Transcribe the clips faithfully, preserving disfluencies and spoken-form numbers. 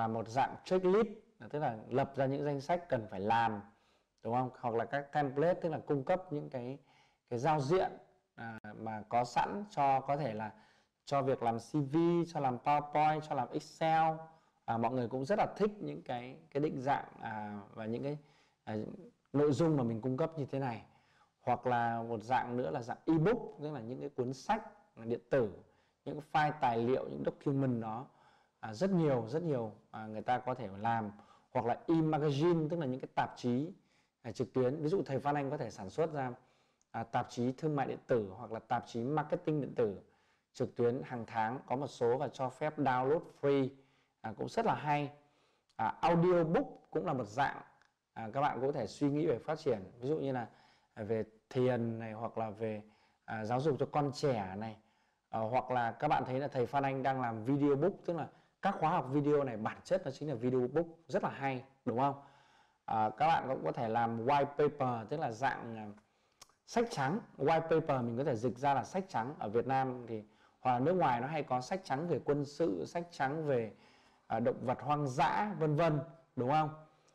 là một dạng checklist, tức là lập ra những danh sách cần phải làm, đúng không? Hoặc là các template, tức là cung cấp những cái cái giao diện à, mà có sẵn cho có thể là cho việc làm xê vê, cho làm PowerPoint, cho làm Excel. À, mọi người cũng rất là thích những cái cái định dạng à, và những cái à, nội dung mà mình cung cấp như thế này. Hoặc là một dạng nữa là dạng ebook, tức là những cái cuốn sách điện tử, những file tài liệu, những document đó à, rất nhiều rất nhiều à, người ta có thể làm. Hoặc là e-magazine, tức là những cái tạp chí à, trực tuyến. Ví dụ thầy Phan Anh có thể sản xuất ra à, tạp chí thương mại điện tử hoặc là tạp chí marketing điện tử trực tuyến hàng tháng, có một số và cho phép download free, à, cũng rất là hay. à, audiobook cũng là một dạng à, các bạn có thể suy nghĩ về phát triển, ví dụ như là về thiền này, hoặc là về à, giáo dục cho con trẻ này, à, hoặc là các bạn thấy là thầy Phan Anh đang làm video book, tức là các khóa học video này bản chất nó chính là video book, rất là hay, đúng không? À, các bạn cũng có thể làm white paper, tức là dạng uh, sách trắng. White paper mình có thể dịch ra là sách trắng. Ở Việt Nam thì hoặc là nước ngoài nó hay có sách trắng về quân sự, sách trắng về uh, động vật hoang dã, vân vân, đúng không?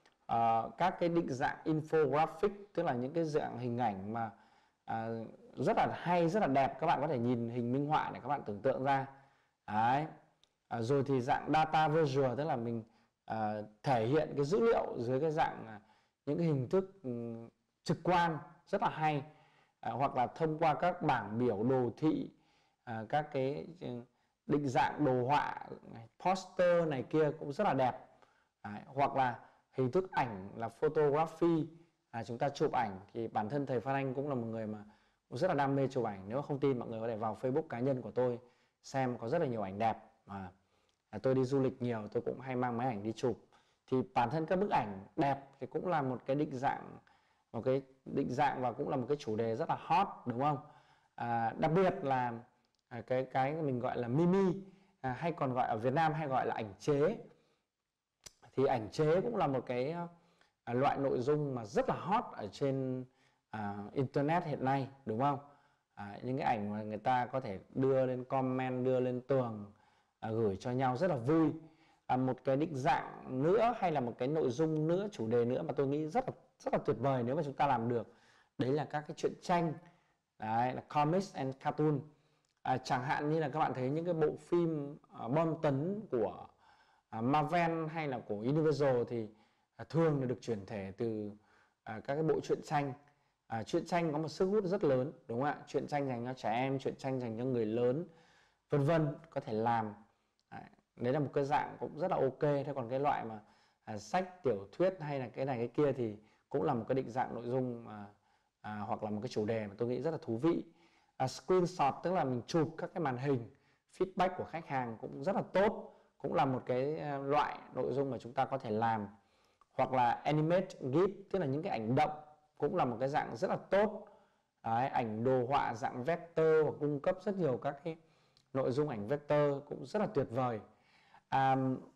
Uh, các cái định dạng infographic, tức là những cái dạng hình ảnh mà uh, rất là hay, rất là đẹp. Các bạn có thể nhìn hình minh họa để các bạn tưởng tượng ra. Đấy. Uh, rồi thì dạng data visual, tức là mình uh, thể hiện cái dữ liệu dưới cái dạng uh, những cái hình thức um, trực quan, rất là hay. À, hoặc là thông qua các bảng biểu đồ thị, à, các cái định dạng đồ họa, poster này kia cũng rất là đẹp. À, hoặc là hình thức ảnh là photography, à, chúng ta chụp ảnh. Thì bản thân thầy Phan Anh cũng là một người mà cũng rất là đam mê chụp ảnh. Nếu không tin mọi người có thể vào Facebook cá nhân của tôi xem, có rất là nhiều ảnh đẹp. à, à, Tôi đi du lịch nhiều, tôi cũng hay mang máy ảnh đi chụp. Thì bản thân các bức ảnh đẹp thì cũng là một cái định dạng một cái định dạng và cũng là một cái chủ đề rất là hot, đúng không? À, đặc biệt là à, cái cái mình gọi là mimi, à, hay còn gọi ở Việt Nam hay gọi là ảnh chế. Thì ảnh chế cũng là một cái à, loại nội dung mà rất là hot ở trên à, internet hiện nay, đúng không? À, những cái ảnh mà người ta có thể đưa lên comment, đưa lên tường, à, gửi cho nhau rất là vui. À, một cái định dạng nữa hay là một cái nội dung nữa, chủ đề nữa mà tôi nghĩ rất là rất là tuyệt vời nếu mà chúng ta làm được, đấy là các cái truyện tranh, đấy là comics and cartoon. À, chẳng hạn như là các bạn thấy những cái bộ phim uh, bom tấn của uh, Marvel hay là của Universal thì uh, thường là được chuyển thể từ uh, các cái bộ truyện tranh. Uh, truyện tranh có một sức hút rất lớn, đúng không ạ? Truyện tranh dành cho trẻ em, truyện tranh dành cho người lớn, vân vân, có thể làm. Đấy, đấy là một cái dạng cũng rất là ok. Thế còn cái loại mà à, sách tiểu thuyết hay là cái này cái kia thì cũng là một cái định dạng nội dung mà, à, hoặc là một cái chủ đề mà tôi nghĩ rất là thú vị. à, Screenshot, tức là mình chụp các cái màn hình, feedback của khách hàng cũng rất là tốt, cũng là một cái loại nội dung mà chúng ta có thể làm. Hoặc là animate gif, tức là những cái ảnh động, cũng là một cái dạng rất là tốt. Đấy, ảnh đồ họa dạng vector và cung cấp rất nhiều các cái nội dung ảnh vector cũng rất là tuyệt vời. À,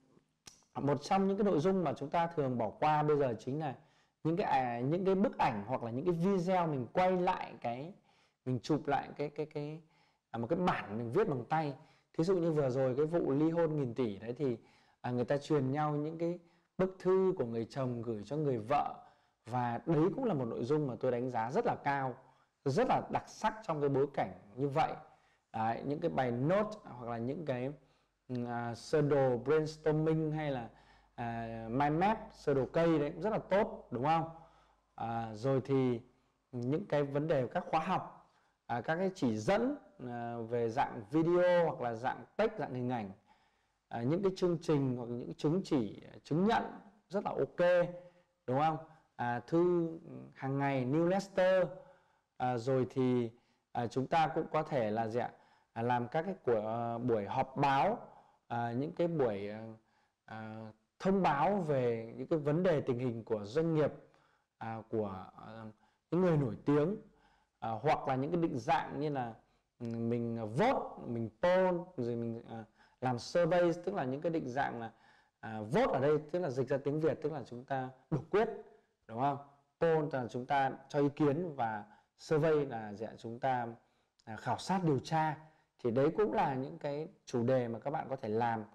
một trong những cái nội dung mà chúng ta thường bỏ qua bây giờ chính là những cái à, những cái bức ảnh hoặc là những cái video mình quay lại cái mình chụp lại cái cái cái à, một cái bản mình viết bằng tay. Thí dụ như vừa rồi cái vụ ly hôn nghìn tỷ đấy thì à, người ta truyền nhau những cái bức thư của người chồng gửi cho người vợ, và đấy cũng là một nội dung mà tôi đánh giá rất là cao, rất là đặc sắc trong cái bối cảnh như vậy. Đấy, những cái bài note hoặc là những cái uh, sơ đồ brainstorming hay là uh, mind map, sơ đồ cây đấy cũng rất là tốt, đúng không? Uh, rồi thì những cái vấn đề các khóa học, uh, các cái chỉ dẫn uh, về dạng video hoặc là dạng text, dạng hình ảnh, uh, những cái chương trình hoặc những chứng chỉ, chứng nhận rất là ok, đúng không? Uh, thư hàng ngày, newsletter, uh, rồi thì uh, chúng ta cũng có thể là gì ạ? À, làm các cái của uh, buổi họp báo, à, những cái buổi uh, uh, thông báo về những cái vấn đề tình hình của doanh nghiệp, uh, của uh, những người nổi tiếng, uh, hoặc là những cái định dạng như là mình vote, mình poll, rồi mình uh, làm survey, tức là những cái định dạng là uh, vote ở đây tức là dịch ra tiếng Việt tức là chúng ta biểu quyết, đúng không? Poll là chúng ta cho ý kiến và survey là dạng chúng ta uh, khảo sát điều tra. Thì đấy cũng là những cái chủ đề mà các bạn có thể làm.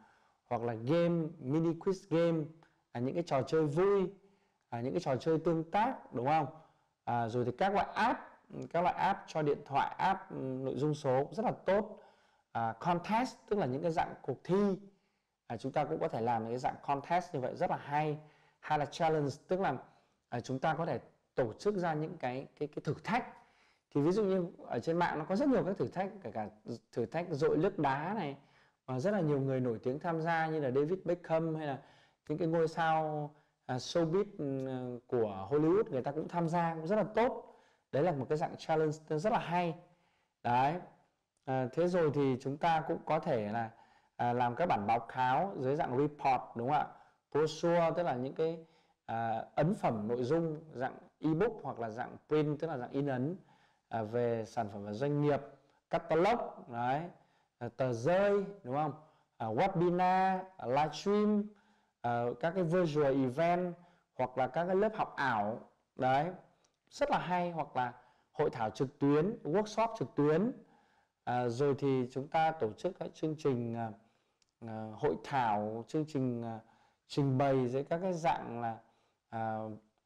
hoặc là game, mini quiz game, à, những cái trò chơi vui, à, những cái trò chơi tương tác, đúng không? À, rồi thì các loại app, các loại app cho điện thoại, app nội dung số cũng rất là tốt. À, contest tức là những cái dạng cuộc thi, à, chúng ta cũng có thể làm những cái dạng contest như vậy rất là hay. Hay là challenge tức là à, chúng ta có thể tổ chức ra những cái cái cái thử thách. Thì ví dụ như ở trên mạng nó có rất nhiều các thử thách, kể cả thử thách dội nước đá này, và rất là nhiều người nổi tiếng tham gia như là David Beckham hay là những cái ngôi sao uh, showbiz uh, của Hollywood, người ta cũng tham gia, cũng rất là tốt. Đấy là một cái dạng challenge rất là hay. Đấy. À, thế rồi thì chúng ta cũng có thể là à, làm các bản báo cáo dưới dạng report, đúng không ạ? Brochure tức là những cái à, ấn phẩm nội dung dạng ebook hoặc là dạng print tức là dạng in ấn à, về sản phẩm và doanh nghiệp, catalog, đấy, à, tờ rơi, đúng không? À, webinar, à, livestream, à, các cái virtual event hoặc là các cái lớp học ảo, đấy, rất là hay, hoặc là hội thảo trực tuyến, workshop trực tuyến. À, rồi thì chúng ta tổ chức các chương trình à, à, hội thảo, chương trình à, trình bày dưới các cái dạng là à,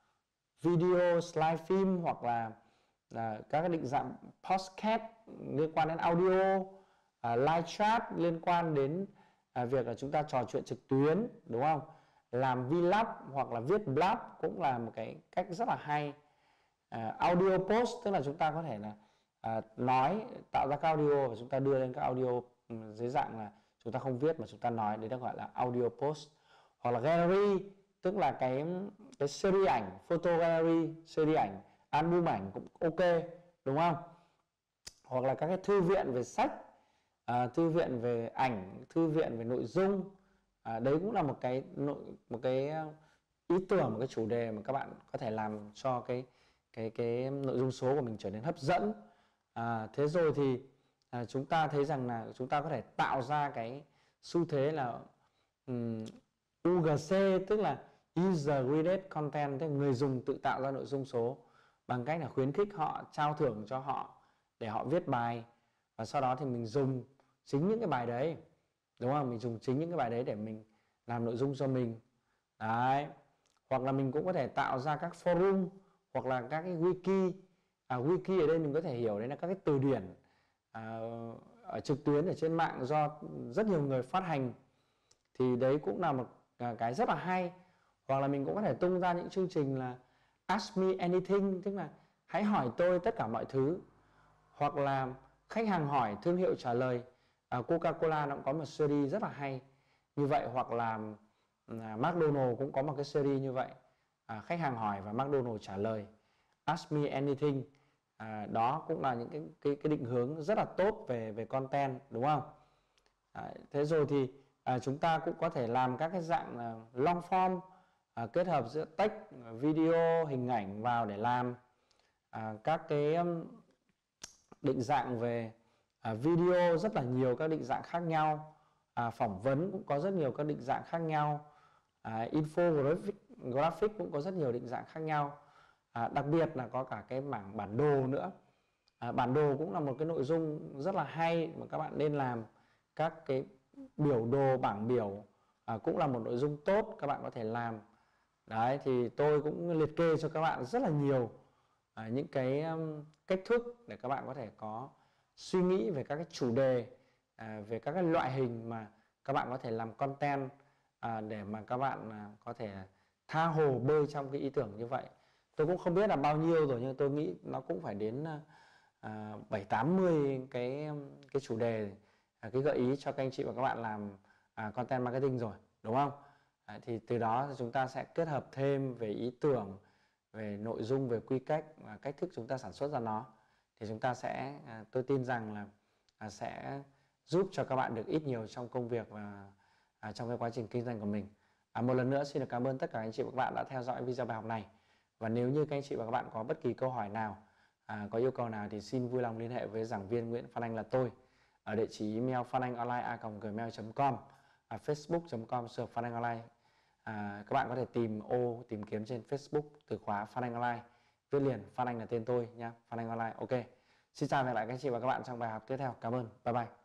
video, slide film, hoặc là à, các cái định dạng podcast liên quan đến audio, à, live chat liên quan đến à, việc là chúng ta trò chuyện trực tuyến, đúng không? Làm vlog hoặc là viết blog cũng là một cái cách rất là hay. À, audio post tức là chúng ta có thể là à, nói, tạo ra các audio và chúng ta đưa lên các audio um, dưới dạng là chúng ta không viết mà chúng ta nói, đấy được gọi là audio post. Hoặc là gallery tức là cái cái series ảnh, photo gallery, series ảnh, album ảnh cũng ok, đúng không? Hoặc là các cái thư viện về sách, à, thư viện về ảnh, thư viện về nội dung, à, đấy cũng là một cái nội một cái ý tưởng, một cái chủ đề mà các bạn có thể làm cho cái cái cái nội dung số của mình trở nên hấp dẫn. À, thế rồi thì à, chúng ta thấy rằng là chúng ta có thể tạo ra cái xu thế là um, u giê xê tức là user generated content, tức là người dùng tự tạo ra nội dung số bằng cách là khuyến khích họ, trao thưởng cho họ để họ viết bài, và sau đó thì mình dùng chính những cái bài đấy, đúng không? Mình dùng chính những cái bài đấy để mình làm nội dung cho mình. Đấy. Hoặc là mình cũng có thể tạo ra các forum hoặc là các cái wiki. À, wiki ở đây mình có thể hiểu đấy là các cái từ điển à, ở trực tuyến ở trên mạng do rất nhiều người phát hành, thì đấy cũng là một cái rất là hay. Hoặc là mình cũng có thể tung ra những chương trình là Ask Me Anything, tức là hãy hỏi tôi tất cả mọi thứ. Hoặc là khách hàng hỏi, thương hiệu trả lời. à, Coca-Cola nó cũng có một series rất là hay như vậy. Hoặc là à, McDonald's cũng có một cái series như vậy, à, khách hàng hỏi và McDonald's trả lời, Ask Me Anything. À, đó cũng là những cái, cái, cái định hướng rất là tốt về, về content, đúng không? À, thế rồi thì à, chúng ta cũng có thể làm các cái dạng à, long form, à, kết hợp giữa text, video, hình ảnh vào để làm à, các cái um, định dạng về à, video, rất là nhiều các định dạng khác nhau. À, phỏng vấn cũng có rất nhiều các định dạng khác nhau. à, infographic graphic cũng có rất nhiều định dạng khác nhau. À, đặc biệt là có cả cái mảng bản đồ nữa. À, bản đồ cũng là một cái nội dung rất là hay mà các bạn nên làm. Các cái biểu đồ, bảng biểu à, cũng là một nội dung tốt các bạn có thể làm. Đấy, thì tôi cũng liệt kê cho các bạn rất là nhiều à, những cái um, cách thức để các bạn có thể có suy nghĩ về các cái chủ đề, à, về các cái loại hình mà các bạn có thể làm content à, để mà các bạn à, có thể tha hồ bơi trong cái ý tưởng như vậy. Tôi cũng không biết là bao nhiêu rồi, nhưng tôi nghĩ nó cũng phải đến à, bảy tám mươi cái cái chủ đề, à, cái gợi ý cho các anh chị và các bạn làm à, content marketing rồi, đúng không? À, thì từ đó thì chúng ta sẽ kết hợp thêm về ý tưởng, về nội dung, về quy cách và cách thức chúng ta sản xuất ra nó, thì chúng ta sẽ à, tôi tin rằng là à, sẽ giúp cho các bạn được ít nhiều trong công việc và à, trong cái quá trình kinh doanh của mình. À, một lần nữa xin được cảm ơn tất cả anh chị và các bạn đã theo dõi video bài học này. Và nếu như các anh chị và các bạn có bất kỳ câu hỏi nào, à, có yêu cầu nào thì xin vui lòng liên hệ với giảng viên Nguyễn Phan Anh là tôi ở địa chỉ email phananhonline a còng gmail chấm com, à, facebook chấm com search Phan Anh Online. À, các bạn có thể tìm ô tìm kiếm trên Facebook từ khóa Phan Anh Online, viết liền Phan Anh là tên tôi nhé, Phan Anh Online. Ok, xin chào và hẹn lại các anh chị và các bạn trong bài học tiếp theo. Cảm ơn, bye bye.